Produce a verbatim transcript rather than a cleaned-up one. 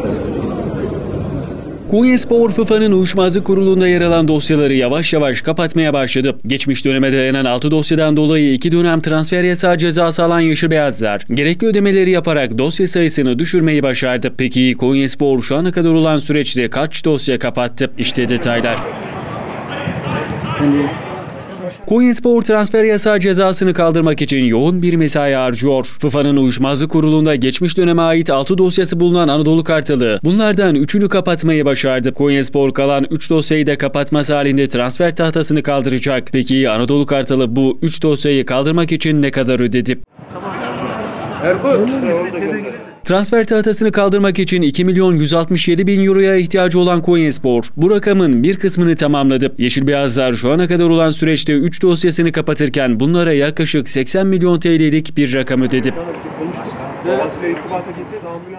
Konyaspor, FIFA'nın Uyuşmazlık Kurulu'nda yer alan dosyaları yavaş yavaş kapatmaya başladı. Geçmiş döneme dayanan altı dosyadan dolayı iki dönem transfer yasağı cezası alan Yeşil Beyazlar, gerekli ödemeleri yaparak dosya sayısını düşürmeyi başardı. Peki Konyaspor şu ana kadar olan süreçte kaç dosya kapattı? İşte detaylar. Konyaspor transfer yasağı cezasını kaldırmak için yoğun bir mesai harcıyor. FIFA'nın Uyuşmazlık Kurulu'nda geçmiş döneme ait altı dosyası bulunan Anadolu Kartalı bunlardan üçünü kapatmayı başardı. Konyaspor kalan üç dosyayı da kapatması halinde transfer tahtasını kaldıracak. Peki Anadolu Kartalı bu üç dosyayı kaldırmak için ne kadar ödedi? Transfer tahtasını kaldırmak için iki milyon yüz altmış yedi bin euroya ihtiyacı olan Konyaspor bu rakamın bir kısmını tamamladı. Yeşil Beyazlar şu ana kadar olan süreçte üç dosyasını kapatırken bunlara yaklaşık seksen milyon T L'lik bir rakam ödedi.